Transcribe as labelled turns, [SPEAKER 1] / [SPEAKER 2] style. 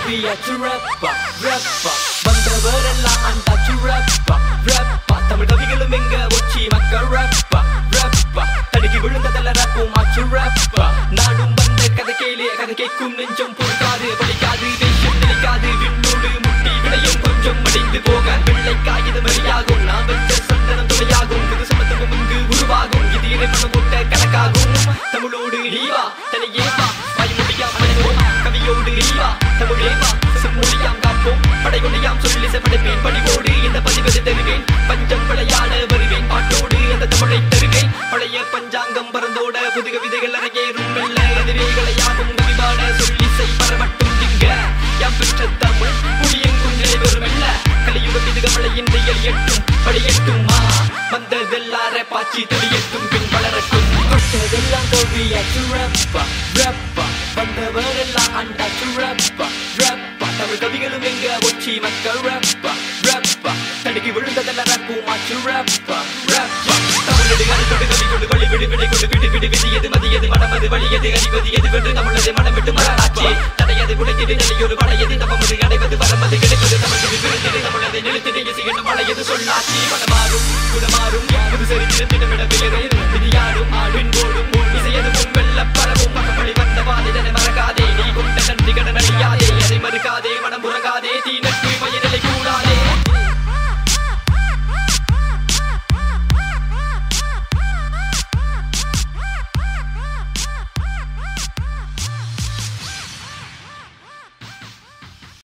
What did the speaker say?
[SPEAKER 1] கவியாச்சு ரப்பா ரப்பா வந்தவரெல்லாம் அண்டாச்சு ரப்பா ரப்பா தமிழ் கவிகளும் எங்க ஒச்சி மக்கள் ரப்பா ரப்பா தடுக்கி விழுந்ததல்ல ரப்பும் ஆச்சு ரப்பா நாடும் வந்த கதை கேளு கதை கேட்கும் நெஞ்சம் பொறுக்காது வலிக்காது தேசம் நிலைக்காது விண்ணோடு முட்டி விளையும் கொஞ்சம் மடிந்து போக வெள்ளை காகிதம் வெளியாகும் நான் வச்ச சந்தனம் துளையாகும் புது சமத்துவம் இங்கு உருவாகும் இது இறைவனம் போட்ட கணக்காகும் தமிழோடு நீவா தனியேவா வாய்மொழியாம் அடைவோம் கவியோடு நீவா தமிழேவா செம்மொழியாம் காப்போம் படைகொடியாம் சொல்லி செப்படைப்பேன் பணிவோடு இந்த பதிவதை தருவேன் பஞ்சம் விளையாட வருவேன் பாட்டோடு அந்த தமிழை தருவேன் பழைய பஞ்சாங்கம் பறந்தோட புது கவிதைகள் அரங்கேறும் மெல்ல எதிரிகளை யாரும் கவிபாட சொல்லி செய் பரவட்டும் திங்க யாம் பெற்ற தமிழ் புவியெங்கும் நிலைவரும் இல்ல கலியுகம் இது கமலையின் எட்டும் படியட்டுமா வந்ததெல்லார பாச்சி தெளியட்டும் பின் வளரட்டும் தொட்டதெல்லாம் கவியாச்சு ரப்பா ரப்பா வந்தவரெல்லாம் அண்டாச்சு ரப்பா ரப்பா தமிழ் கவிகளும் எங்க ஒச்சி மக்கள் ரப்பா ரப்பா தடுக்கி விழுந்ததல்ல ரப்பும் ஆச்சு ரப்பா ரப்பா தமிழது அறுத்தொடு கவிகொடு வழி விடு விடை கொடு விடு விடு விதியது மதியது மனமது வழியது அறிவது எது வென்று தமிழது மனம் விட்டு மரணாட்சி தடையது உடைத்திடு நிலையொரு படையது தமது அடைவது வரமது கிடைப்பது தமிழ் விருந்திடு தமிழதை நிறுத்திடு இசையென்னும் மழையது சொல்லாட்சி